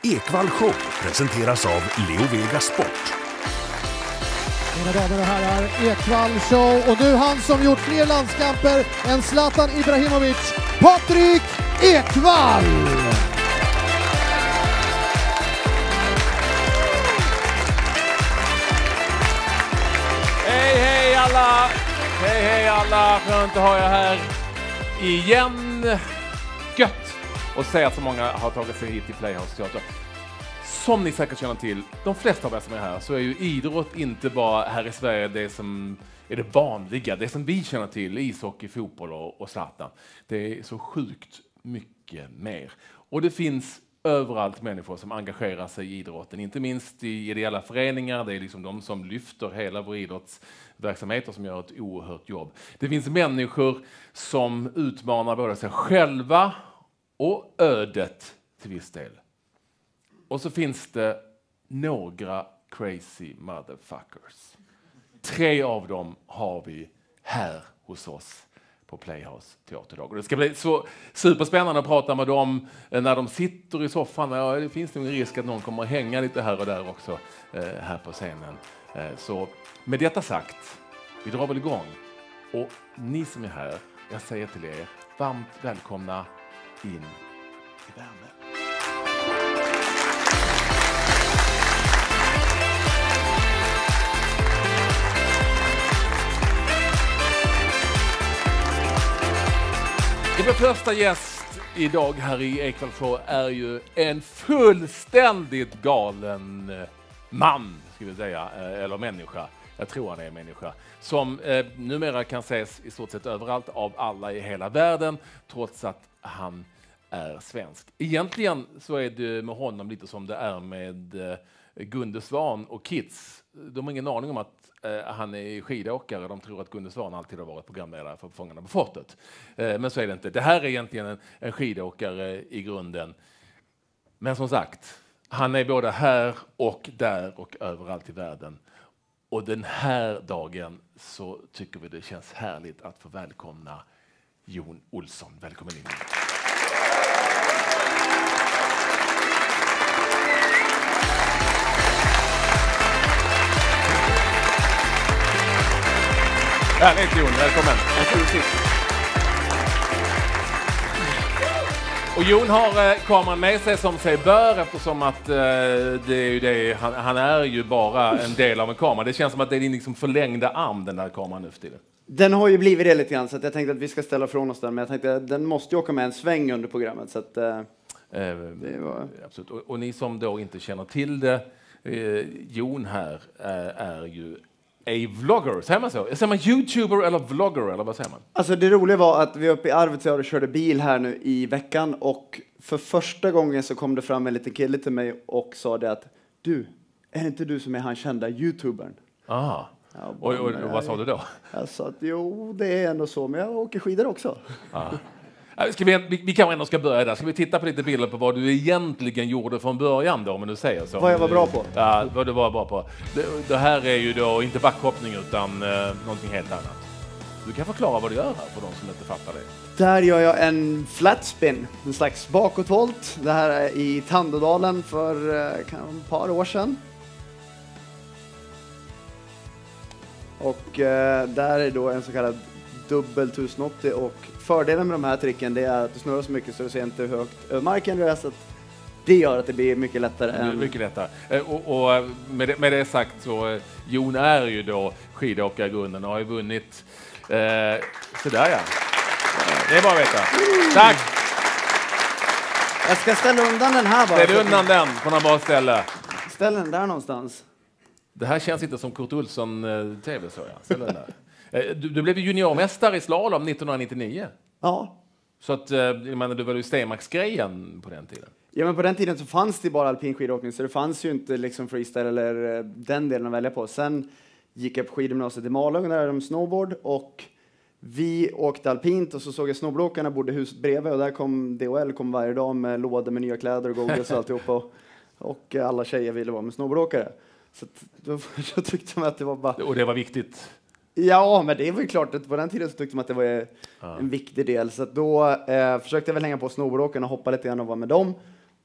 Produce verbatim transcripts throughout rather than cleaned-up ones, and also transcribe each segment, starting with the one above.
Ekvall Show presenteras av Leo Vegas Sport. Mina damer och herrar, Ekvall Show. Och nu han som gjort fler landskamper än Zlatan Ibrahimovic, Patrik Ekvall! Hej, hej alla! Hej, hej alla! Skönt att ha er här igen. Gött! Och säga att så många har tagit sig hit till Playhouse Teater. Som ni säkert känner till, de flesta av er som är här, så är ju idrott inte bara här i Sverige det som är det vanliga. Det som vi känner till, ishockey, fotboll och, och Zlatan. Det är så sjukt mycket mer. Och det finns överallt människor som engagerar sig i idrotten. Inte minst i ideella föreningar. Det är liksom de som lyfter hela vår idrottsverksamhet och som gör ett oerhört jobb. Det finns människor som utmanar både sig själva och ödet till viss del. Och så finns det några crazy motherfuckers. Tre av dem har vi här hos oss på Playhouse Teaterdag. Och det ska bli så superspännande att prata med dem när de sitter i soffan. Ja, det finns nog en risk att någon kommer att hänga lite här och där också eh, här på scenen. Eh, så med detta sagt, vi drar väl igång. Och ni som är här, jag säger till er, varmt välkomna in i värmen. Vår första gäst idag här i Ekvall Show är ju en fullständigt galen man, ska vi säga, eller människa. Jag tror han är en människa. Som eh, numera kan ses i stort sett överallt av alla i hela världen, trots att han är svensk. Egentligen så är det med honom lite som det är med eh, Gunde Svan och Kids. De har ingen aning om att eh, han är skidåkare. De tror att Gunde Svan alltid har varit programledare för Fångarna på fortet. Eh, men så är det inte. Det här är egentligen en, en skidåkare i grunden. Men som sagt, han är både här och där och överallt i världen. Och den här dagen så tycker vi det känns härligt att få välkomna Jon Olsson. Välkommen in. Härligt Jon, välkommen. Och Jon har eh, kameran med sig som sig bör, eftersom att eh, det är ju det, han, han är ju bara en del av en kamera. Det känns som att det är din liksom förlängda arm, den där kameran nu för tiden. Den har ju blivit det lite grann, så att jag tänkte att vi ska ställa från oss den. Men jag tänkte att den måste ju åka med en sväng under programmet. Så att, eh, eh, det var... absolut. Och, och ni som då inte känner till det, eh, Jon här eh, är ju a vlogger, säger man så? Säger man YouTuber eller vlogger, eller vad säger man? Alltså det roliga var att vi var uppe i Arvidsjaur och körde bil här nu i veckan. Och för första gången så kom det fram en liten kille till mig och sa det att du, är det inte du som är han kända YouTubern? Ah. Ja, och, och, och vad sa du då? Jag sa att jo, det är ändå så, men jag åker skidor också. Ah. Ska vi, vi, vi kanske ändå ska börja där. Ska vi titta på lite bilder på vad du egentligen gjorde från början då, om du säger så? Vad jag var bra på? Ja, vad du var bra på. Det, det här är ju då inte backhoppning utan eh, någonting helt annat. Du kan förklara vad du gör här för de som inte fattar det. Där gör jag en flat spin, en slags bakåtvolt. Det här är i Tandådalen för eh, ett par år sedan. Och eh, där är då en så kallad dubbel tusenåttio, och fördelen med de här tricken det är att du snurrar så mycket så du ser inte hur högt över marken du är, så att det gör att det blir mycket lättare. Det blir än... mycket lättare. Och, och med, det, med det sagt så Jon är ju då skidåkare i grunden och har ju vunnit eh, sådär ja. Det är bara att veta. Tack! Jag ska ställa undan den här bara. Ställ undan den på några bra ställe. Ställ den där någonstans. Det här känns inte som Kurt Olsson eh, tv så ja. Ställ den där. Du, du blev juniormästare i slalom nittonhundranittionio. Ja. Så att, jag menar, du var ju Stenmarksgrejen på den tiden. Ja, men på den tiden så fanns det bara alpin skidåkning, så det fanns ju inte liksom freestyle eller den delen att välja på. Sen gick jag på skidgymnasiet i Malung, där de snowboard, och vi åkte alpint, och så såg jag snowboardåkarna bodde huset bredvid, och där kom D H L kom varje dag med lådor med nya kläder och goggles och alltihop, och, och alla tjejer ville vara med snowboardåkare. Så att, då, då tyckte man att det var bara... Och det var viktigt. Ja, men det var ju klart att på den tiden så tyckte man att det var ja. en viktig del. Så att då eh, försökte jag väl hänga på snowboardåkarna och hoppa lite grann och vara med dem.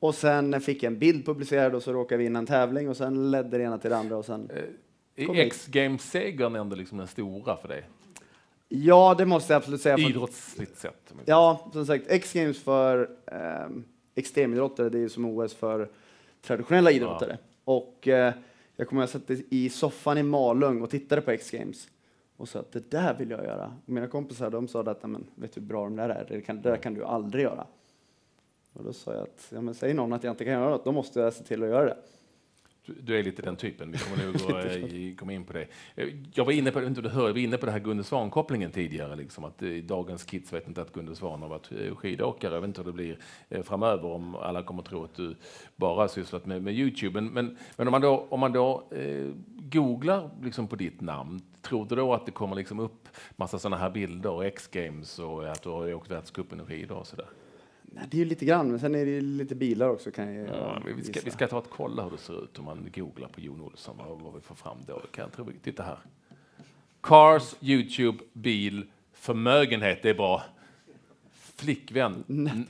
Och sen fick jag en bild publicerad och så råkade vi vinna en tävling och sen ledde det ena till det andra och sen... Eh, är X-Games-segern ändå liksom den stora för dig? Ja, det måste jag absolut säga. Idrottsligt sett. Ja, som sagt, X-Games för eh, extremidrottare, det är ju som O S för traditionella idrottare. Ja. Och eh, jag kommer att sätta i soffan i Malung och tittade på X-Games. Och sa att det där vill jag göra. Och mina kompisar, de sa att, men vet du hur bra de där är? Det, kan, det där kan du aldrig göra. Och då sa jag att, ja men säg någon att jag inte kan göra något, då måste jag se till att göra det. Du, du är lite den typen, vi kommer nog gå, komma in på det. Jag var inne på, inte du hör, jag var inne på det här Gunde Svan-kopplingen tidigare, liksom, att i dagens kids vet inte att Gunde Svan har varit skidåkare. Jag vet inte hur det blir framöver om alla kommer att tro att du bara sysslat med, med YouTube. Men, men, men om man då, om man då eh, googlar liksom på ditt namn, tror du då att det kommer liksom upp massa sådana här bilder, X-Games och att du har åkt världscupen och skidor och sådär? Nej, det är ju lite grann, men sen är det lite bilar också. Kan jag, ja, vi, ska, vi ska ta ett kolla hur det ser ut om man googlar på Jon Olsson och vad vi får fram då. Kan jag tro, titta här. Cars, YouTube, bil, förmögenhet, det är bra. Flickvän,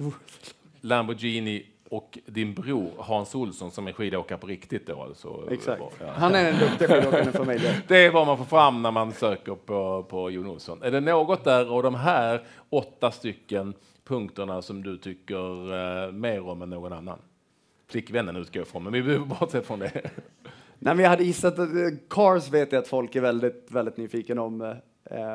Lamborghini och din bror Hans Olsson som är skidåkare på riktigt då. Alltså, exakt. Ja. Han är en duktig skidåkare i familjen. Det är vad man får fram när man söker på, på Jon Olsson. Är det något där och de här åtta stycken punkterna som du tycker uh, mer om än någon annan? Flickvännen utgår ifrån, men vi behöver bara se från det. Nej, men jag hade gissat att uh, Cars vet jag att folk är väldigt, väldigt nyfikna om. Uh,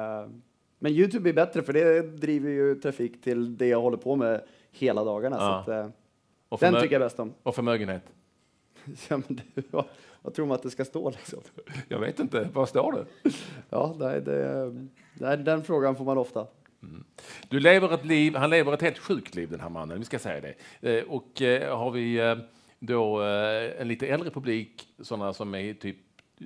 men YouTube är bättre för det driver ju trafik till det jag håller på med hela dagarna. Ja. Så att, uh, och den tycker jag bäst om. Och förmögenhet? Ja, men det, vad, vad tror man att det ska stå liksom? Jag vet inte, vad står det? Ja, det, det, det, den frågan får man ofta. Mm. Du lever ett liv, han lever ett helt sjukt liv den här mannen, vi ska säga det. Eh, och eh, har vi eh, då eh, en lite äldre publik, sådana som är typ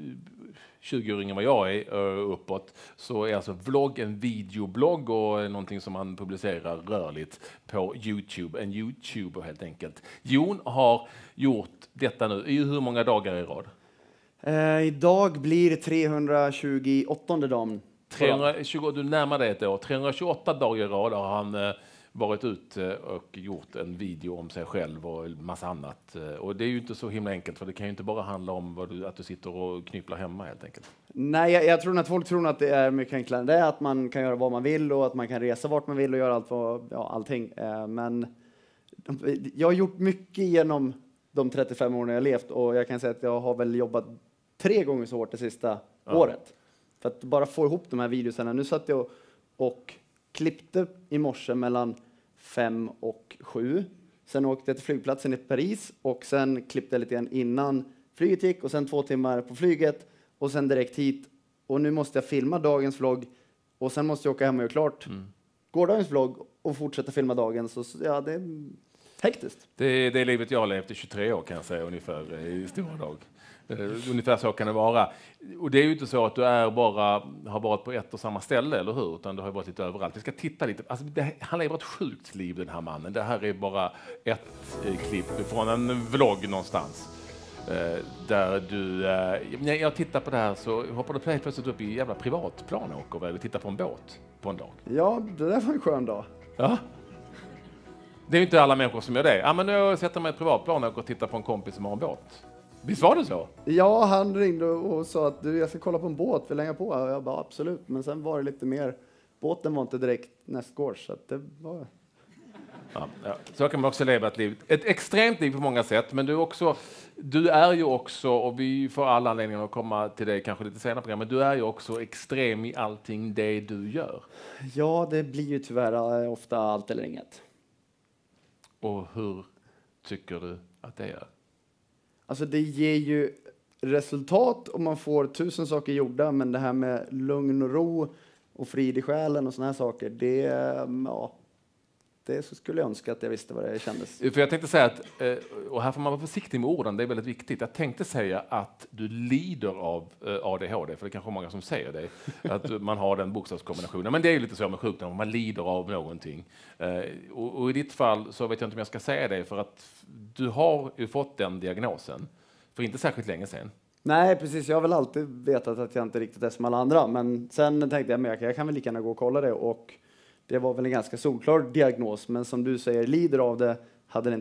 tjugo år yngre än vad jag är uppåt, så är alltså vlogg en videoblogg och någonting som man publicerar rörligt på YouTube, en YouTuber helt enkelt. Jon har gjort detta nu i hur många dagar i rad? Eh, idag blir trehundratjugoåttonde dagen. trehundratjugo, du närmar dig ett år. trehundratjugoåtta dagar i rad har han eh, varit ute och gjort en video om sig själv och en massa annat. Och det är ju inte så himla enkelt, för det kan ju inte bara handla om vad du, att du sitter och knypplar hemma helt enkelt. Nej, jag, jag tror att folk tror att det är mycket enklare. Det är att man kan göra vad man vill och att man kan resa vart man vill och göra allt vad, ja, allting. Eh, men jag har gjort mycket genom de trettiofem åren jag levt och jag kan säga att jag har väl jobbat tre gånger så hårt det sista ja. året. För att bara få ihop de här videorna. Nu satt jag och, och klippte i morse mellan fem och sju. Sen åkte jag till flygplatsen i Paris och sen klippte jag lite grann innan flyget gick och sen två timmar på flyget och sen direkt hit. Och nu måste jag filma dagens vlogg och sen måste jag åka hem och göra klart mm. gårdagens vlogg och fortsätta filma dagens. Så ja, det är hektiskt. Det är det livet jag har levt i tjugotre år kan jag säga ungefär i stora dag. Ungefär så kan det vara. Och det är ju inte så att du är bara, har varit på ett och samma ställe, eller hur? Utan du har varit lite överallt. Vi ska titta lite. Alltså, det, han lever ett sjukt liv, den här mannen. Det här är bara ett eh, klipp från en vlogg någonstans. Eh, där du... Eh, när jag tittar på det här så hoppar du plötsligt upp i jävla privatplan och åker eller tittar på en båt på en dag. Ja, det där var en skön dag. Ja. Det är ju inte alla människor som gör det. Ja, men nu sätter man ett privatplan och tittar på en kompis som har en båt. Visst var det så? Ja, han ringde och sa att du, jag ska kolla på en båt, vill hänga på? Och jag bara absolut, men sen var det lite mer, båten var inte direkt nästgårds, så att det var... Ja, ja. Så kan man också leva ett liv. Ett extremt liv på många sätt, men du, också, du är ju också, och vi får alla anledningar att komma till dig kanske lite senare på program, men du är ju också extrem i allting det du gör. Ja, det blir ju tyvärr ofta allt eller inget. Och hur tycker du att det är? Alltså det ger ju resultat om man får tusen saker gjorda, men det här med lugn och ro och frid i själen och såna här saker, det, ja, det så skulle jag önska att jag visste vad det kändes. För jag tänkte säga att, och här får man vara försiktig med orden, det är väldigt viktigt. Jag tänkte säga att du lider av A D H D, för det är kanske många som säger det, att man har den bokstavskombinationen. Men det är ju lite så med sjukdom, man lider av någonting. Och, och i ditt fall så vet jag inte om jag ska säga det, för att du har ju fått den diagnosen för inte särskilt länge sedan. Nej, precis. Jag har väl alltid vetat att jag inte riktigt är som alla andra. Men sen tänkte jag att jag kan väl lika gärna gå och kolla det. Och det var väl en ganska solklar diagnos. Men som du säger, lider av det, hade den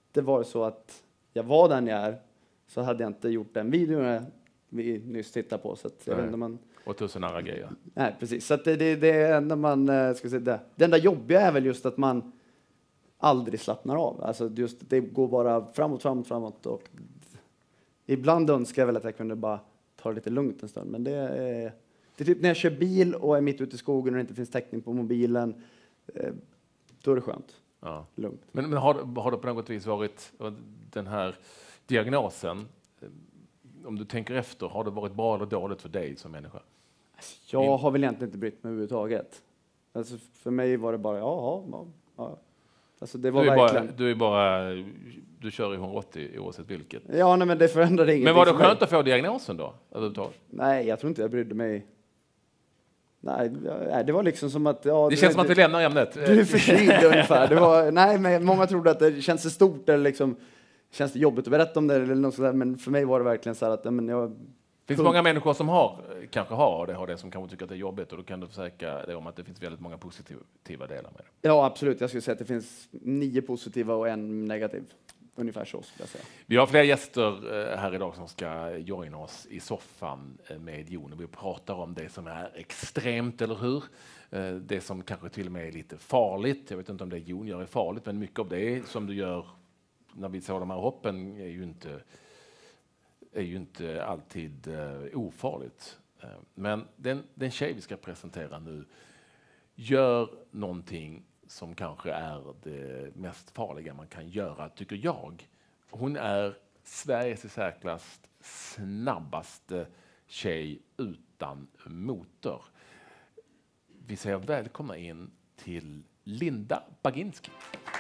inte varit så att jag var den jag är så hade jag inte gjort den videon vi nyss tittade på. Så att jag vet inte, man... Och tusen andra grejer. Nej, precis. Så att det, det, det är enda man ska säga det. Det enda jobbiga är väl just att man aldrig slappnar av. Alltså just det går bara framåt, framåt, framåt. Och ibland önskar jag väl att jag kunde bara ta det lite lugnt en stund. Men det är, det är typ när jag kör bil och är mitt ute i skogen och det inte finns täckning på mobilen. Då är det skönt. Ja. Lugnt. Men, men har, har det på något vis varit den här diagnosen, om du tänker efter, har det varit bra eller dåligt för dig som människa? Jag har väl egentligen inte brytt mig överhuvudtaget. Alltså för mig var det bara, ja, ja, ja. Alltså det var du, är verkligen... bara, du är bara, du kör i hundraåttio oavsett vilket. Ja, nej, men det förändrade ingenting. Men var det för mig. skönt att få diagnosen då? Nej, jag tror inte jag brydde mig. Nej, det var liksom som att... Ja, det känns som att vi lämnar ämnet. Du är förkyld ungefär. Det var, nej, men många trodde att det känns så stort eller liksom... Känns det jobbigt att berätta om det eller något sådär, men för mig var det verkligen så här att... Men jag, det finns många människor som har, kanske har det, har det som kanske tycker att det är jobbigt och då kan du försäkra dig om att det finns väldigt många positiva delar med det. Ja, absolut. Jag skulle säga att det finns nio positiva och en negativ. Ungefär så skulle jag säga. Vi har fler gäster här idag som ska joina oss i soffan med Jon. Vi pratar om det som är extremt, eller hur? Det som kanske till och med är lite farligt. Jag vet inte om det Jon gör är farligt, men mycket av det som du gör när vi såg de här hoppen är ju inte, är ju inte alltid uh, ofarligt. Uh, men den, den tjej vi ska presentera nu gör någonting som kanske är det mest farliga man kan göra, tycker jag. Hon är Sveriges i särklass snabbaste tjej utan motor. Vi säger välkomna in till Linda Baginski.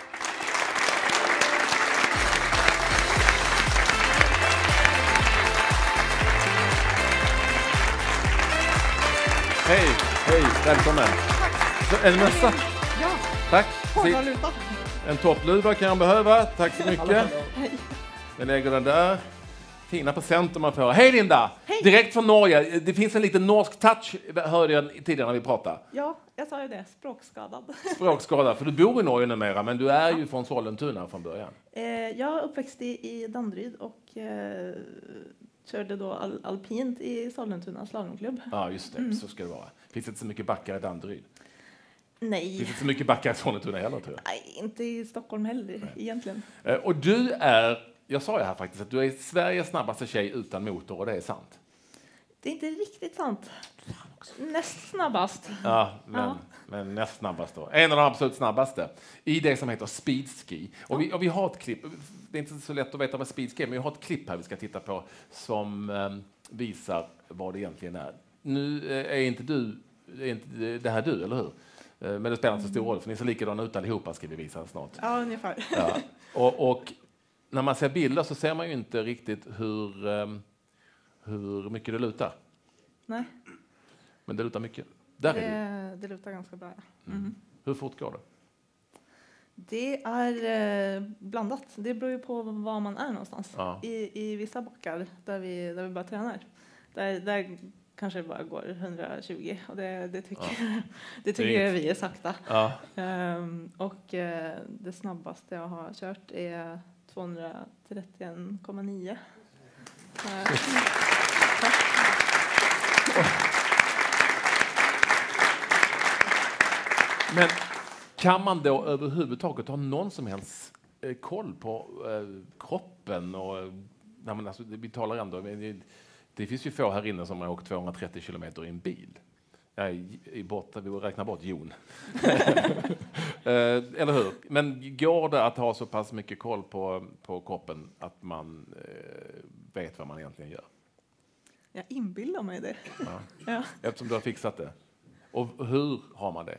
Hej, hej, välkommen. Tack. En mössa. Ja. Tack. Hårdvaluta. En toppluva kan jag behöva. Tack så mycket. Hej. Jag lägger den där. Fina presenter man får. Hej Linda! Hej. Direkt från Norge. Det finns en liten norsk touch, hörde jag tidigare när vi pratade. Ja, jag sa ju det. Språkskadad. Språkskadad, för du bor i Norge numera, men du är ju från Sollentuna från början. Eh, jag är uppväxt i, i Danderyd och eh, körde då al alpint i Sollentuna slalomklubb. Ja, just det. Mm. Så ska det vara. Finns det inte så mycket backar i Danderyd? Nej. Finns det inte så mycket backar i Sollentuna heller, tror jag? Nej, inte i Stockholm heller, Nej. egentligen. Eh, och du är, jag sa ju här faktiskt, att du är Sveriges snabbaste tjej utan motor, och det är sant. Det är inte riktigt sant. Näst snabbast. Ja, men, ja. men näst snabbast då. En av de absolut snabbaste. I det som heter speedski. Och vi, och vi har ett klipp. Det är inte så lätt att veta vad speedski är, men vi har ett klipp här vi ska titta på som eh, visar vad det egentligen är. Nu eh, är inte du, är inte det här du, eller hur? Eh, men det spelar inte så stor roll, för ni ser likadana ut allihopa, ska vi visa snart. Ja, ungefär. Ja. Och, och när man ser bilder så ser man ju inte riktigt hur, eh, hur mycket det lutar. Nej. Men det lutar mycket. Där det, är det lutar ganska bra, ja. Mm. Mm. Hur fort går det? Det är eh, blandat. Det beror ju på var man är någonstans. Ja. I, I vissa backar där vi, där vi bara tränar. Där, där kanske det bara går hundratjugo. Och det, det tycker, ja. det tycker det är vi är sakta. Ja. Um, och uh, det snabbaste jag har kört är tvåhundratrettioen komma nio. Uh, Men kan man då överhuvudtaget ha någon som helst eh, koll på eh, kroppen? Och, eh, nej, men alltså, vi talar ändå, det, det finns ju få här inne som har åkt tvåhundratrettio kilometer i en bil. Jag är i borta, vi räknar bort Jon. eh, eller hur? Men går det att ha så pass mycket koll på, på kroppen att man eh, vet vad man egentligen gör? Jag inbillar mig det. Ja. Ja. Eftersom du har fixat det. Och hur har man det?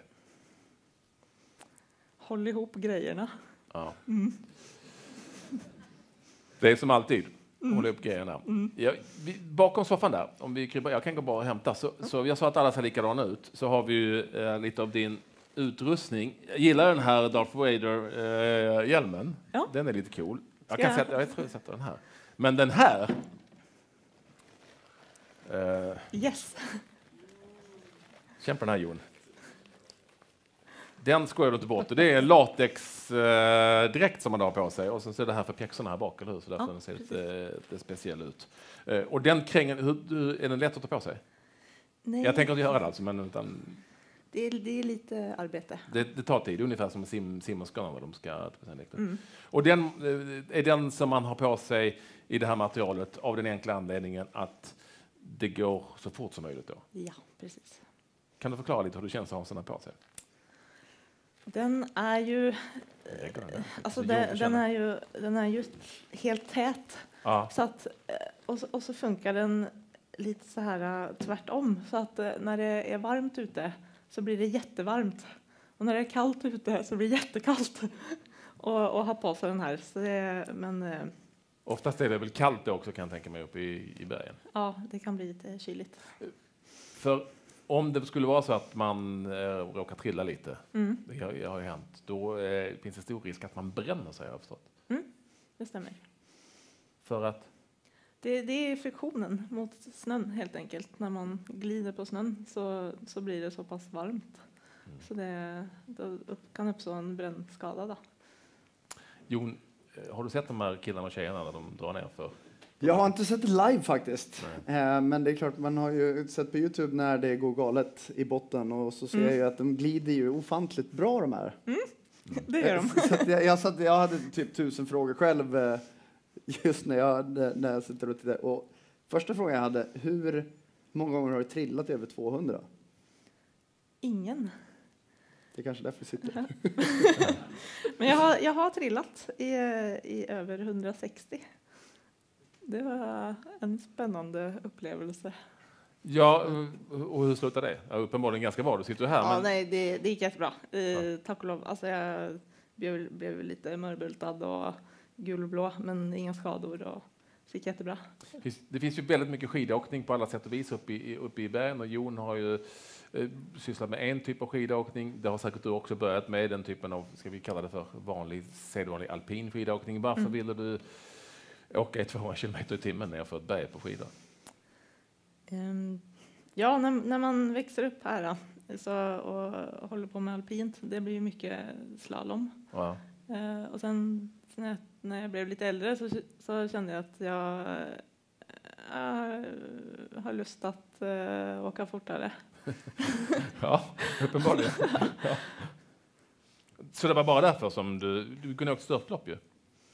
Håll ihop grejerna. Ja. Mm. Det är som alltid. Mm. Hålla upp grejerna. Mm. Ja, vi, bakom soffan där, om vi kryper, jag kan gå bara och hämta. Så, mm. så jag sa att alla ser likadana ut. Så har vi ju eh, lite av din utrustning. Jag gillar den här Darth Vader-hjälmen. Eh, ja. Den är lite cool. Jag, Ska kan sätta, jag tror jag sätter den här. Men den här... Eh, yes. Känn på den här, Jon. Den skojar du inte bort. Det är en latex eh, direkt som man har på sig. Och sen så är det här för pjäxorna här bak, eller hur? Så därför ja, den ser lite, lite speciell ut. Eh, och den krängen, hur, hur, är den lätt att ta på sig? Nej. Jag tänker inte göra det alltså, men utan... Det är, det är lite arbete. Det, det tar tid, ungefär som sim, simmerskorna vad de ska... Mm. Och den är den som man har på sig i det här materialet av den enkla anledningen att det går så fort som möjligt då? Ja, precis. Kan du förklara lite hur det känns att ha sådana på sig? Den är ju... Alltså den, den, är ju den är ju helt tät. Ja. Så att, och, så, och så funkar den lite så här tvärtom. Så att när det är varmt ute så blir det jättevarmt. Och när det är kallt ute så blir det jättekallt. Och, och ha på sig den här. Så det, men, oftast är det väl kallt då också, kan jag tänka mig, uppe i, i bergen. Ja, det kan bli lite kyligt. För om det skulle vara så att man eh, råkar trilla lite, mm. det har, det har ju hänt, då eh, finns det stor risk att man bränner sig, har jag förstått. Mm, det stämmer. För att? Det, det är friktionen mot snön helt enkelt. När man glider på snön så, så blir det så pass varmt. Mm. Så det, det kan uppstå en brännskada då. Jon, har du sett de här killarna och tjejerna när de drar ner för? Jag har inte sett det live faktiskt. Eh, men det är klart, man har ju sett på YouTube när det går galet i botten. Och så ser mm. jag ju att de glider ju ofantligt bra de här. Mm. Det gör de. Så att jag, jag, satt, jag hade typ tusen frågor själv eh, just när jag, när jag sitter och tittar. Och första frågan jag hade, hur många gånger har du trillat över tvåhundra? Ingen. Det är kanske därför vi sitter här. Men jag har, jag har trillat i, i över hundrasextio. Det var en spännande upplevelse. Ja, och hur slutade det? Ja, uppenbarligen ganska bra, du sitter här. Ja, men... nej, det, det gick jättebra. Eh, tack och lov. Alltså jag blev, blev lite mörbultad och gulblå, men inga skador och det gick jättebra. Det finns, det finns ju väldigt mycket skidåkning på alla sätt och vis uppe i, uppe i bergen, och Jon har ju eh, sysslat med en typ av skidåkning. Det har säkert du också börjat med, den typen av, ska vi kalla det för vanlig, sedvanlig alpin skidåkning. Varför mm. ville du åka tvåhundra kilometer i timmen ner för ett berg på skidor? Um, ja, när, när man växer upp här då, så, och håller på med alpint, det blir ju mycket slalom. Ja. Uh, och sen när jag, när jag blev lite äldre så, så kände jag att jag uh, har lust att uh, åka fortare. Ja, uppenbarligen. Ja. Så det var bara därför som du, du kunde åka störtlopp ju?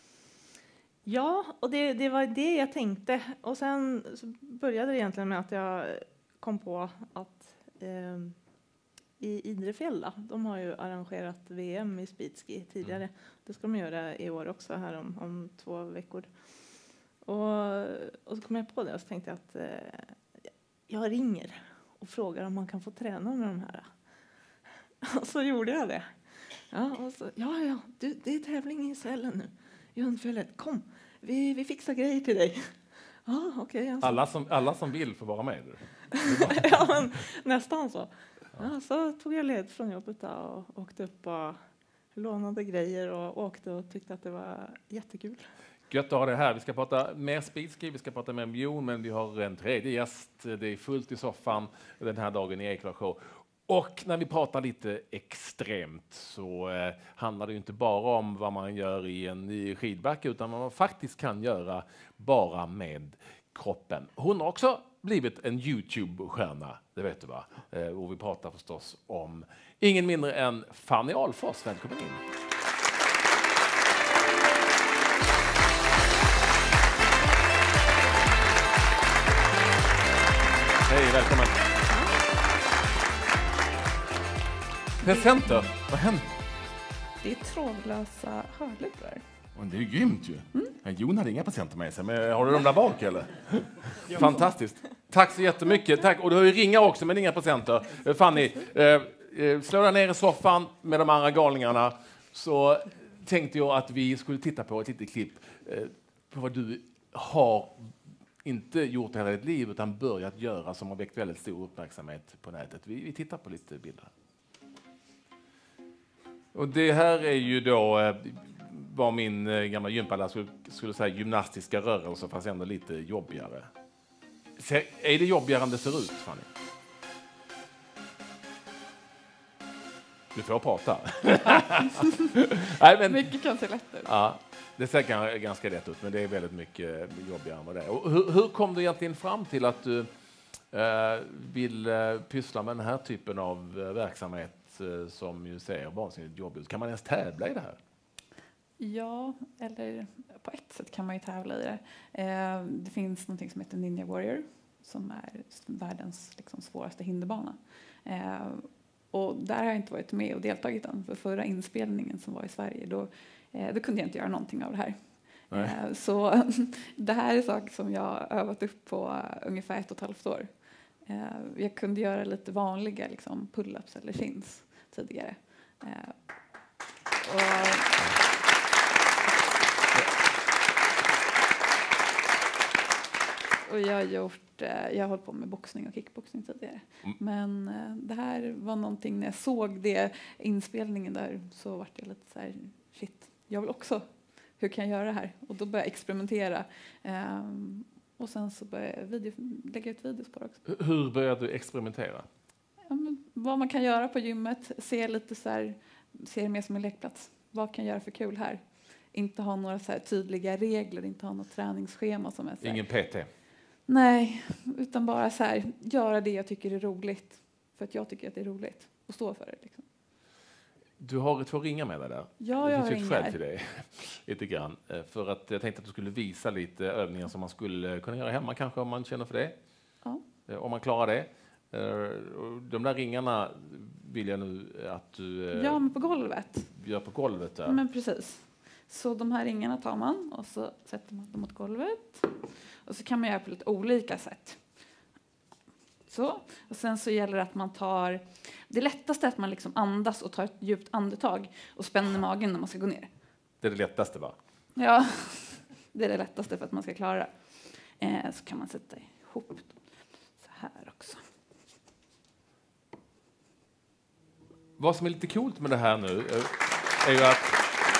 Ja, och det, det var det jag tänkte. Och sen så började det egentligen med att jag kom på att eh, i Idrefjäll, de har ju arrangerat V M i speedski tidigare. Mm. Det ska de göra i år också, här om, om två veckor. Och, och så kom jag på det och så tänkte jag att eh, jag ringer och frågar om man kan få träna med de här. Och så gjorde jag det. Ja, och så, ja, ja, du, det är tävling i Sälen nu. Jönfjället, kom, vi, vi fixar grejer till dig. Ah, okay, alltså. alla, som, alla som vill får vara med. Ja, men, nästan så. Ja, så tog jag led från jobbet och åkte upp och lånade grejer och åkte och tyckte att det var jättekul. Gött att ha det här. Vi ska prata mer speedski, vi ska prata mer om Jon, men vi har en tredje gäst. Det är fullt i soffan den här dagen i Ekvall Show. Och när vi pratar lite extremt så eh, handlar det ju inte bara om vad man gör i en ny skidbacke, utan vad man faktiskt kan göra bara med kroppen. Hon har också blivit en YouTube-stjärna, det vet du va? Eh, och vi pratar förstås om ingen mindre än Fanny Alfors. Välkommen in. Hej, välkommen. Presenter, vad händer? Det är trådlösa hörlurar. Det är ju grymt ju. Mm. Jon hade inga presenter med sig, men har du dem där bak eller? Fantastiskt. Tack så jättemycket. Tack. Och du har ju ringar också, men inga presenter. Fanny, eh, slå dig ner i soffan med de andra galningarna, så tänkte jag att vi skulle titta på ett litet klipp eh, på vad du har inte gjort hela ditt liv utan börjat göra, som har väckt väldigt stor uppmärksamhet på nätet. Vi, vi tittar på lite bilder. Och det här är ju då eh, vad min eh, gamla gympalärare skulle, skulle säga gymnastiska rörelser, fast ändå lite jobbigare. Så, är det jobbigare än det ser ut, Fanny? Du får prata. Nej, men, Mycket kan se lätt ut. ja, det ser ganska lätt ut, men det är väldigt mycket jobbigare med det. Och hur, hur kom du egentligen fram till att du eh, vill eh, pyssla med den här typen av eh, verksamhet eh, som ju ser vansinnigt jobbigt ut? Kan man ens tävla i det här? Ja, eller på ett sätt kan man ju tävla i det. Eh, det finns något som heter Ninja Warrior som är världens liksom, svåraste hinderbana. Eh, och där har jag inte varit med och deltagit än. För förra inspelningen som var i Sverige, då, eh, då kunde jag inte göra någonting av det här. Eh, så det här är saker som jag har övat upp på uh, ungefär ett och ett halvt år. Eh, jag kunde göra lite vanliga liksom, pull-ups eller chins tidigare. Eh, och Och jag har gjort, jag har hållit på med boxning och kickboxning tidigare. Mm. Men det här var någonting, när jag såg det inspelningen där så var jag lite så här, shit, jag vill också, hur kan jag göra det här? Och då började jag experimentera. Um, och sen så började jag video, lägga ut videos på det också. Hur började du experimentera? Ja, men vad man kan göra på gymmet, se lite så här, se det mer som en lekplats. Vad kan jag göra för kul här? Inte ha några så här tydliga regler, inte ha något träningsschema som är så här. Ingen P T? Nej, utan bara så här, göra det jag tycker är roligt. För att jag tycker att det är roligt. Och stå för det. Liksom. Du har två ringar med dig där. Ja, jag har ringar. Det finns ett skäl till det. Lite grann. För att jag tänkte att du skulle visa lite övningar som man skulle kunna göra hemma kanske om man känner för det. Ja. Om man klarar det. De där ringarna vill jag nu att du ja, men på golvet. gör på golvet. Där. Men precis. Så de här ringarna tar man och så sätter man dem mot golvet. Och så kan man göra på lite olika sätt. Så. Och sen så gäller det att man tar... Det lättaste är att man liksom andas och tar ett djupt andetag och spänner magen när man ska gå ner. Det är det lättaste, va? Ja, det är det lättaste för att man ska klara det. Eh, så kan man sätta ihop dem. Så här också. Vad som är lite coolt med det här nu är ju att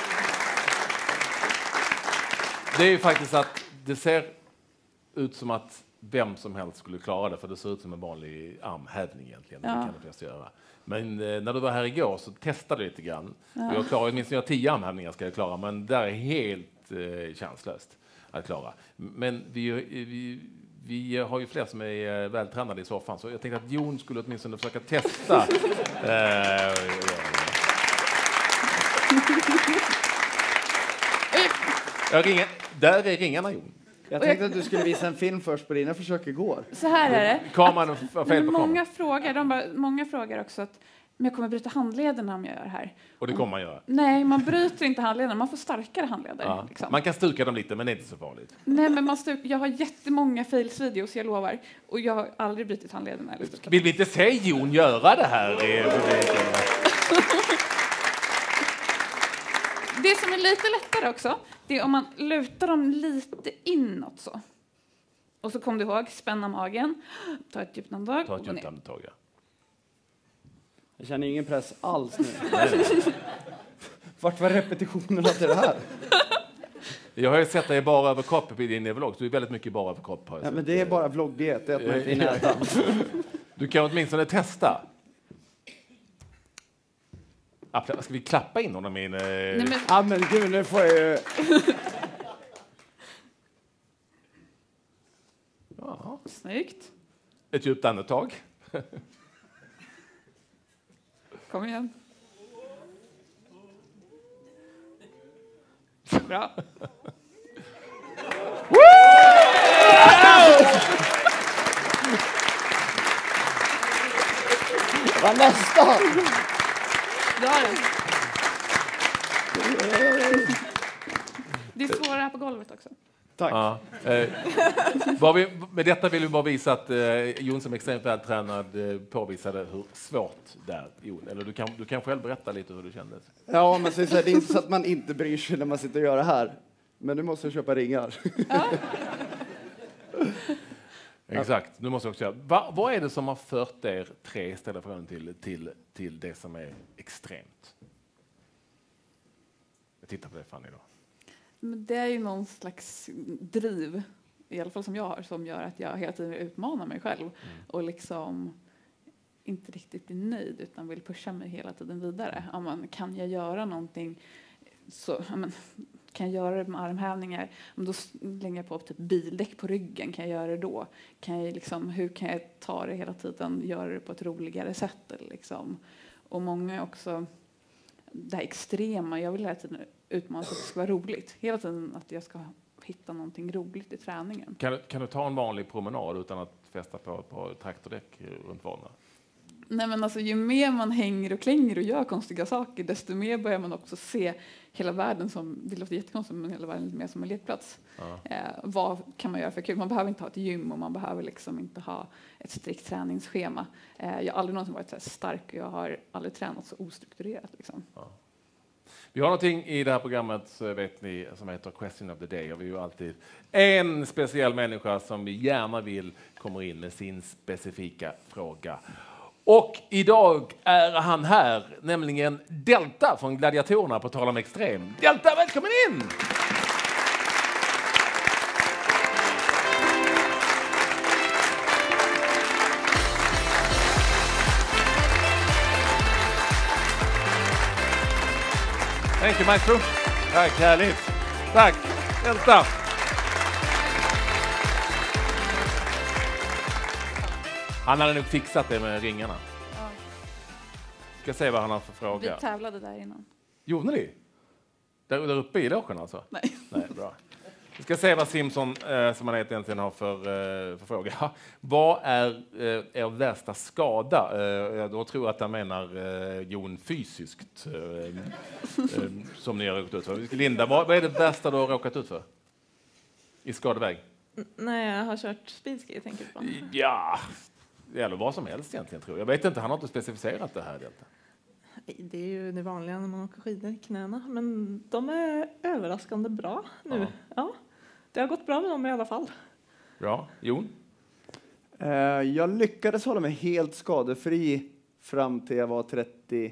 det är ju faktiskt att det ser ut som att vem som helst skulle klara det, för det ser ut som en vanlig armhävning egentligen. Ja. Det kan de flesta göra. Men eh, när du var här igår så testade du lite grann. Ja. Jag klarar åtminstone tio armhävningar ska jag klara, men det är helt eh, chanslöst att klara. Men vi, vi, vi har ju fler som är eh, vältränade i soffan, så jag tänkte att Jon skulle åtminstone försöka testa. eh, jag ringer, där är ringarna, Jon. Jag tänkte att du skulle visa en film först på dina försök igår. Så här är det. Kameran var fel på många kameran. frågar, de bara, många frågar också att men jag kommer bryta handlederna om jag gör det här. Och det kommer man göra. Nej, man bryter inte handlederna, man får starkare handleder. Ja. Liksom. Man kan stuka dem lite, men det är inte så farligt. Nej, men man stuk, jag har jättemånga failsvideos, jag lovar. Och jag har aldrig brutit handlederna. Eller Vill vi inte se Jon göra det här? Det som är lite lättare också, det är om man lutar dem lite inåt så. Och så kom du ihåg, spänna magen, ta ett djupt andetag. Ta ett djupt andetag, ja. Jag känner ingen press alls nu. Vart var repetitionerna till det här? Jag har ju sett dig bara över kropp i din vlogg. Du är väldigt mycket bara över kropp. Ja, men det är bara vloggdiet, det är att man inte hinner äta. Du kan åtminstone testa. Ska vi klappa in honom i en... Nej, men... Ja, men gud, nu får jag ju... Jaha. Snyggt. Ett djupt andetag. Kom igen. Bra. Vad nästa? Du har det. Det är svårare här på golvet också. Tack. Ja. Eh, vad vi, med detta vill vi bara visa att eh, Jon som extremt vältränad eh, påvisade hur svårt det är, Jon. Eller du kan, du kan själv berätta lite hur du kände. Ja, men så är det inte så att man inte bryr sig när man sitter och gör det här. Men nu måste jag köpa ringar. Ja. Exakt, nu måste jag också göra. Va, vad är det som har fört er tre istället för till, till, till det som är extremt? Jag tittar på det Fanny då. Men det är ju någon slags driv, i alla fall som jag har, som gör att jag hela tiden utmanar mig själv. Mm. Och liksom inte riktigt är nöjd utan vill pusha mig hela tiden vidare. Ja, men, kan jag göra någonting så, ja, men, kan jag göra det med armhävningar? Men då lägger jag på typ bildäck på ryggen. Kan jag göra det då? Kan jag liksom, hur kan jag ta det hela tiden? Göra det på ett roligare sätt? Liksom. Och många också, det här extrema. Jag vill hela tiden utmana så att det ska vara roligt. Hela tiden att jag ska hitta någonting roligt i träningen. Kan du, kan du ta en vanlig promenad utan att fästa på ett par traktordäck runt vanorna? Nej, men alltså, ju mer man hänger och klänger och gör konstiga saker, desto mer börjar man också se hela världen som, det låter jättekonstigt, men hela världen lite mer som en lekplats. Ja. Eh, vad kan man göra för kul? Man behöver inte ha ett gym och man behöver liksom inte ha ett strikt träningsschema. Eh, jag har aldrig någonsin varit så här stark och jag har aldrig tränat så ostrukturerat. Liksom. Ja. Vi har någonting i det här programmet, så vet ni, som heter Question of the Day. Och vi har ju alltid en speciell människa som vi gärna vill kommer in med sin specifika fråga. Och idag är han här, nämligen Delta från Gladiatorerna, på tal om extrem. Delta, välkommen in! Thank you, maestro. Tack, härligt. Tack, Delta. Han hade nog fixat det med ringarna. Ja. Ska se vad han har för fråga. Vi tävlade där innan. Gjorde ni? Där, där uppe i logen alltså? Nej. Nej, bra. Vi ska se vad Simpson, eh, som han heter, egentligen har för, eh, för fråga. Ja, vad är eh, er värsta skada? Eh, jag då tror att han menar eh, Jon fysiskt, eh, eh, som ni har råkat ut för. Linda, vad, vad är det värsta du har råkat ut för? I skadeväg? Nej, jag har kört speedski, tänker du på. Ja, eller vad som helst egentligen, tror jag. Jag vet inte, han har inte specificerat det här. Delta. Det är ju det vanliga när man åker skidor, knäna. Men de är överraskande bra nu. Ja. Ja, det har gått bra med dem i alla fall. Bra. Jon? Eh, jag lyckades hålla mig helt skadefri fram till jag var trettioett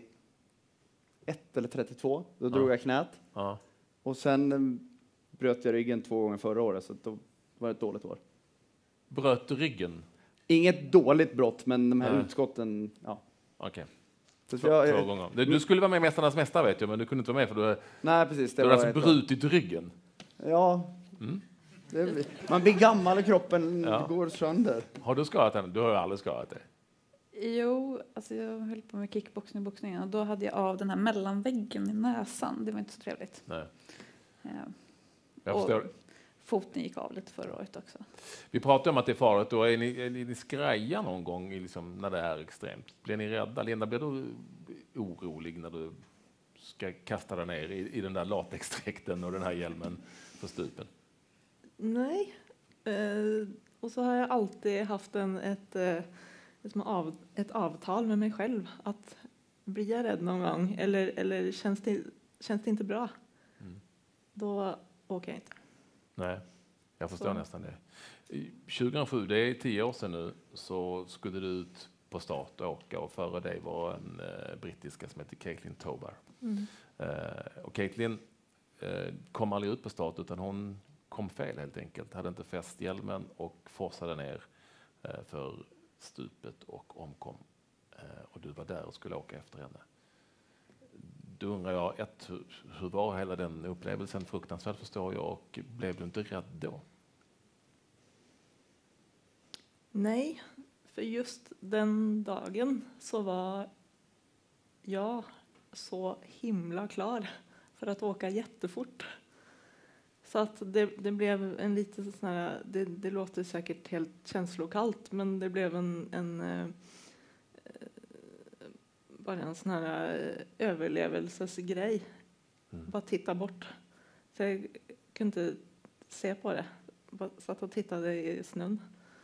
eller trettiotvå. Då drog Ja. jag knät. Ja. Och sen eh, bröt jag ryggen två gånger förra året, så då var det ett dåligt år. Bröt du ryggen? Inget dåligt brott, men de här Nej. utskotten, ja. Okej. Så Två, jag, två gånger. Du, du skulle vara med i Mästarnas mästare, vet jag, men du kunde inte vara med för du, nej, precis. Det du var hade alltså ett- brutit ryggen. Ja. Mm. Det, man blir gammal och kroppen Ja. går sönder. Har du skadat henne? Du har ju aldrig skadat dig. Jo, alltså jag höll på med kickboxning och boxningen och då hade jag av den här mellanväggen i näsan. Det var inte så trevligt. Nej. Ja. Jag Och- förstår. Foten gick av lite förra året också. Vi pratar om att det är farligt. Då är ni, är ni, ni skraja någon gång i liksom, när det är extremt? Blir ni rädda? Linda, blir du orolig när du ska kasta dig ner i, i den där latexdräkten och den här hjälmen på stupen? Nej. Eh, och så har jag alltid haft en, ett, eh, liksom av, ett avtal med mig själv. Att blir jag rädd någon gång eller, eller känns, det, känns det inte bra, Mm. då åker jag inte. Nej, jag förstår Så. nästan det. I tjugohundrasju, det är tio år sedan nu, så skulle du ut på start och åka, och före dig var en eh, brittiska som heter Caitlin Tobar. Mm. Eh, och Caitlin eh, kom aldrig ut på start, utan hon kom fel helt enkelt. Hade inte fäst hjälmen och forsade ner eh, för stupet och omkom. Eh, och du var där och skulle åka efter henne. Då undrar jag, ett, hur, hur var hela den upplevelsen? Fruktansvärt, förstår jag, och blev du inte rädd då? Nej, för just den dagen så var jag så himla klar för att åka jättefort. Så att det, det blev en lite sån här, det, det låter säkert helt känslokallt, men det blev en, en eh, bara en sån här eh, överlevelsesgrej. Mm. Bara titta bort. Så jag kunde inte se på det. Bara satt och tittade i snön.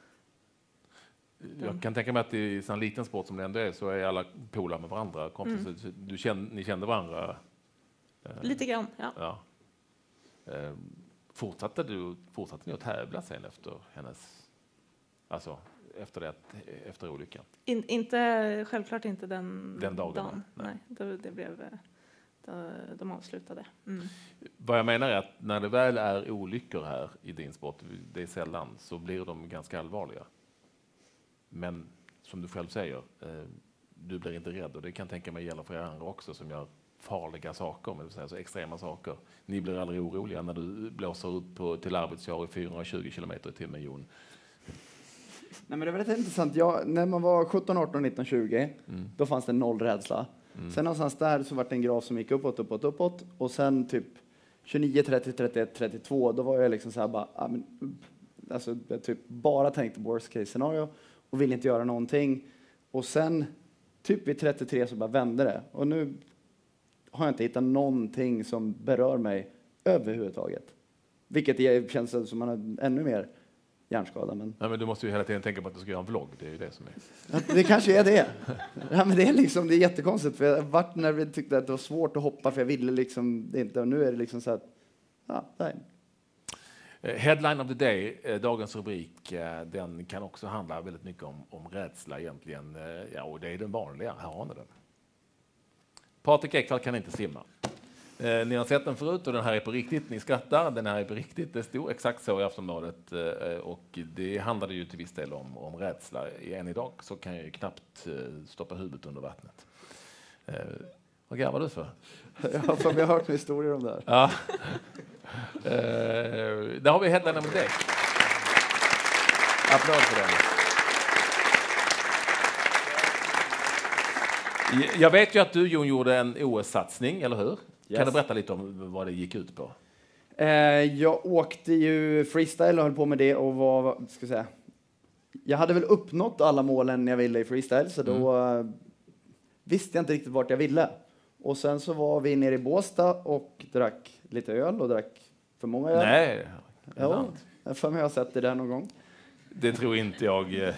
Jag kan tänka mig att i en sån liten sport som det ändå är, så är alla polare med varandra. Kompisar. Mm. Du kände, ni kände varandra? Eh, Lite grann, ja. Ja. Eh, fortsatte, du, fortsatte ni att tävla sen efter hennes, alltså efter, det, efter olyckan? In, inte, självklart inte den, Den dagen, nej. Nej, det, det blev, det, de avslutade. Mm. Vad jag menar är att när det väl är olyckor här i din sport, det är sällan, så blir de ganska allvarliga. Men som du själv säger, eh, du blir inte rädd. Och det kan tänka mig gäller för er andra också som gör farliga saker, men säga så extrema saker. Ni blir aldrig oroliga när du blåser upp på, till Arvidsjaur i fyrahundratjugo kilometer i timmen, Jon. Nej, men det är väldigt intressant. Jag, när man var sjutton, arton, nitton, tjugo, mm. då fanns det noll rädsla. Mm. Sen någonstans där så var det en graf som gick uppåt, uppåt, uppåt. Och sen typ tjugonio, trettio, trettioett, trettiotvå, då var jag liksom så här bara, ah, men, alltså, jag typ bara tänkte på worst case scenario och ville inte göra någonting. Och sen typ vid trettiotre så bara vände det. Och nu har jag inte hittat någonting som berör mig överhuvudtaget. Vilket känns som man har ännu mer hjärnskada. Men... Ja, men du måste ju hela tiden tänka på att du ska göra en vlogg. Det är ju det som är... Ja, det kanske är det. Ja, men det är liksom, det är jättekonstigt. För jag vart när vi tyckte att det var svårt att hoppa för jag ville liksom det inte. Och nu är det liksom så att, ja, nej. Headline of the day, dagens rubrik, den kan också handla väldigt mycket om, om rädsla egentligen. Ja, och det är den vanliga. Här har ni den. Patrik Ekwall kan inte simma. Eh, ni har sett den förut och den här är på riktigt. Ni skrattar, den här är på riktigt. Det stod exakt så i Aftonbladet. Eh, och det handlade ju till viss del om, om rädsla. Än idag så kan jag ju knappt eh, stoppa huvudet under vattnet. Eh, vad garvar du för? Ja, för vi har hört historier om det här. Ja. eh, där har vi headline of the day. Applåd för den. Jag vet ju att du, Jon, gjorde en O S-satsning, eller hur? Yes. Kan du berätta lite om vad det gick ut på? Eh, jag åkte ju freestyle och höll på med det och var, ska jag säga, jag hade väl uppnått alla målen jag ville i freestyle, så då mm. eh, visste jag inte riktigt vart jag ville. Och sen så var vi nere i Båstad och drack lite öl och drack för många öl. Nej, ja, jag för mig jag har sett det där någon gång. Det tror inte jag... Eh...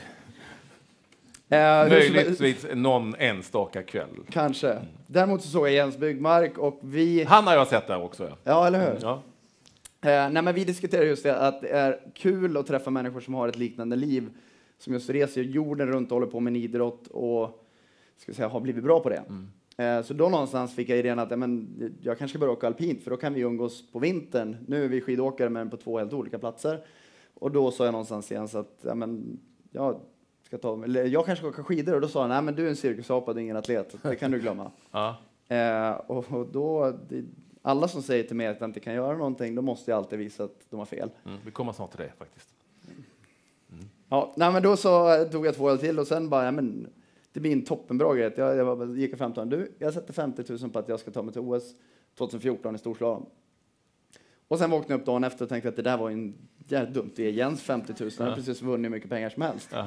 Eh, Möjligtvis någon enstaka kväll. Kanske. Mm. Däremot så såg jag Jens Byggmark och vi... Han har jag sett där också. Ja, ja eller hur? Mm, ja. Eh, nej, men vi diskuterar just det, att det är kul att träffa människor som har ett liknande liv. Som just reser jorden runt och håller på med en idrott och ska säga, har blivit bra på det. Mm. Eh, så då någonstans fick jag idén att ja, men, jag kanske börjar åka alpint för då kan vi umgås på vintern. Nu är vi skidåkare men på två helt olika platser. Och då sa jag någonstans igen så att ja, men, ja, Ta, eller jag kanske åker skidor och då sa han, nej men du är en cirkusapa, du är ingen atlet, det kan du glömma. Ja. Eh, och, och då, det, alla som säger till mig att jag inte kan göra någonting, då måste jag alltid visa att de har fel. Mm, vi kommer snart till det faktiskt. Mm. Ja, nej men då så tog jag två öl till och sen bara, ja men det blir en toppenbra grej. Jag, jag var, gick femton, du, jag sätter femtio tusen på att jag ska ta mig till O S tjugohundrafjorton i storslalom. Och sen vaknade jag upp dagen efter och tänkte att det där var en jävligt dumt. Det är Jens femtio tusen. Han har precis vunnit mycket pengar som helst. Ja.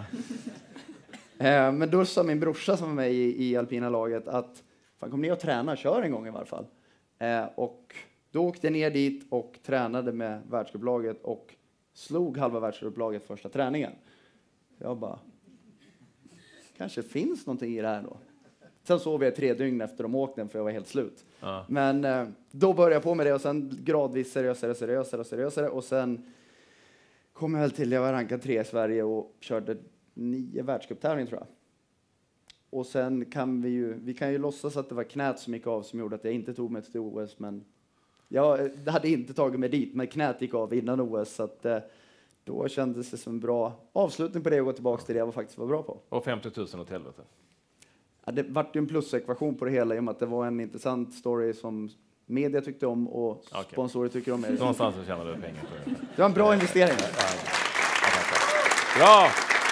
eh, men då sa min brorsa som var med i, i alpina laget att fan, kom ner och träna, kör en gång i varje fall. Eh, och då åkte jag ner dit och tränade med världscuplaget och slog halva världscuplaget första träningen. Jag bara, kanske finns någonting i det här då. Sen sov jag tre dygn efter de åkte för jag var helt slut. Ja. Men eh, då började jag på med det och sen gradvis seriösare, seriösare och seriösare. Och sen kom jag väl till, jag var rankad tre i Sverige och körde nio världscuptävlingar tror jag. Och sen kan vi ju, vi kan ju låtsas att det var knät som gick av som gjorde att jag inte tog mig till O S. Men jag det hade inte tagit mig dit, men knät gick av innan O S. Så att, eh, då kändes det som en bra avslutning på det och gå tillbaka till det jag faktiskt var bra på. Och femtio tusen åt helvete. Ja, det var ju en plusekvation på det hela i och med att det var en intressant story som media tyckte om och okay. sponsorer tycker om. Någonstans så tjänar du pengar på det. Det var en bra investering. Ja, bra!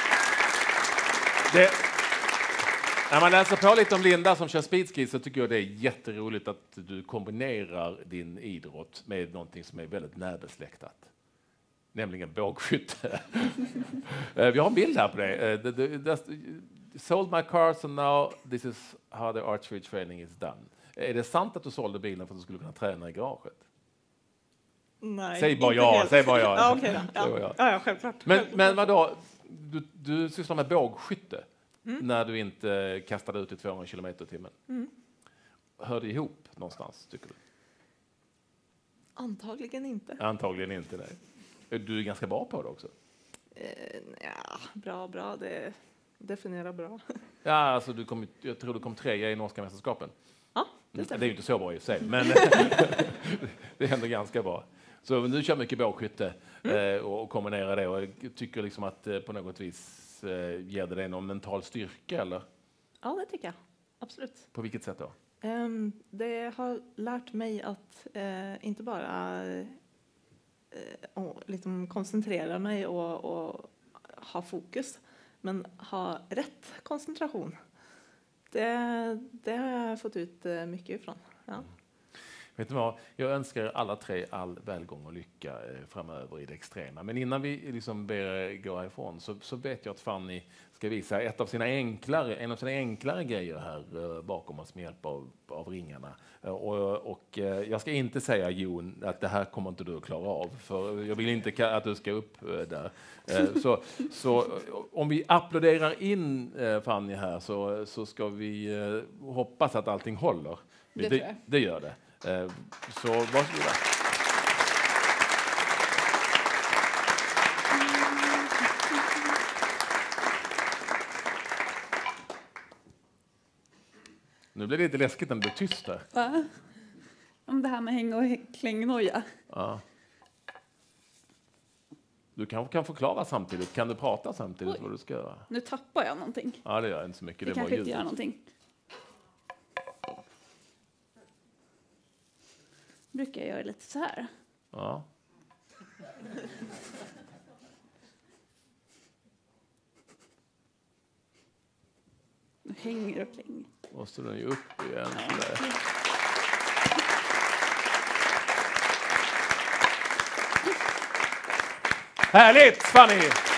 Det, när man läser på lite om Linda som kör speedski så tycker jag det är jätteroligt att du kombinerar din idrott med någonting som är väldigt närbesläktat. Nämligen bågskytte. Vi har en bild här på det. Uh, the, the, the, sold my car, so now this is how the archery training is done. Är det sant att du sålde bilen för att du skulle kunna träna i garaget? Nej. Säg bara ja, helt. säg bara ja. Ja, okay, ja. ja. ja, ja självklart. Men, självklart. men vadå, du, du sysslar med bågskytte mm. när du inte kastade ut i tvåhundra kilometer i timmen. Mm. Hör det ihop någonstans, tycker du? Antagligen inte. Antagligen inte, nej. Du är ganska bra på det också. Eh, ja, bra, bra. Det definierar bra. Ja, alltså du kom, jag tror du kom trea i norska mästerskapen. Ja, det stämmer. Det är ju inte så bra i sig, men det är ändå ganska bra. Så du kör mycket bågskytte mm. eh, och kombinerar det. Och jag tycker liksom att eh, på något vis eh, ger det dig någon mental styrka, eller? Ja, det tycker jag. Absolut. På vilket sätt då? Um, det har lärt mig att uh, inte bara uh, och liksom koncentrera mig och, och ha fokus, men ha rätt koncentration. Det, det har jag fått ut uh, mycket ifrån. Ja. Vet du vad? Jag önskar alla tre all välgång och lycka eh, framöver i det extrema. Men innan vi liksom ber gå ifrån så, så vet jag att Fanny ska visa ett av sina enklare, en av sina enklare grejer här eh, bakom oss med hjälp av, av ringarna. Eh, och och eh, jag ska inte säga, Jon, att det här kommer inte du att klara av. För jag vill inte att du ska upp eh, där. Eh, så, så om vi applåderar in eh, Fanny här så, så ska vi eh, hoppas att allting håller. Det, det, det gör det. Eh, så varsågoda. Nu blir det lite läskigt när det blir tyst här. Va? Om det här med häng och klängnoja. Ja. Du kanske kan förklara samtidigt. Kan du prata samtidigt? Oj. Vad du ska göra? Nu tappar jag någonting. Ja, det gör inte så mycket. Det, det kanske inte gör någonting. Brukar jag göra lite så här. Ja. Nu hänger och klänger. Måste den ju upp igen. Ja. Härligt, Fanny!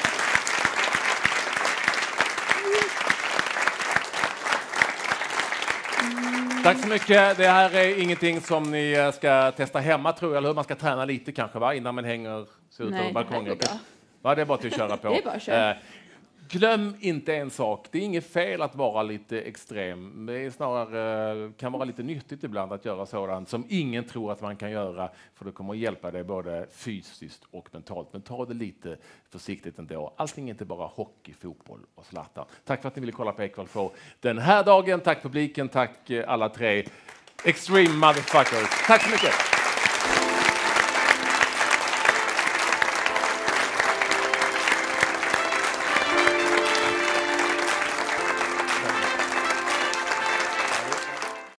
Tack så mycket. Det här är ingenting som ni ska testa hemma, tror jag. Eller hur? Man ska träna lite kanske, va? Innan man hänger ser ut över balkongen. Ja, det är bara till att köra på. Det är bara att köra. Eh, glöm inte en sak. Det är inget fel att vara lite extrem. Det är snarare, kan vara lite nyttigt ibland att göra sådant som ingen tror att man kan göra. För det kommer att hjälpa dig både fysiskt och mentalt. Men ta det lite försiktigt ändå. Allting är inte bara hockey, fotboll och Zlatan. Tack för att ni ville kolla på Ekvall Show den här dagen. Tack publiken, tack alla tre. Extreme motherfuckers. Tack så mycket.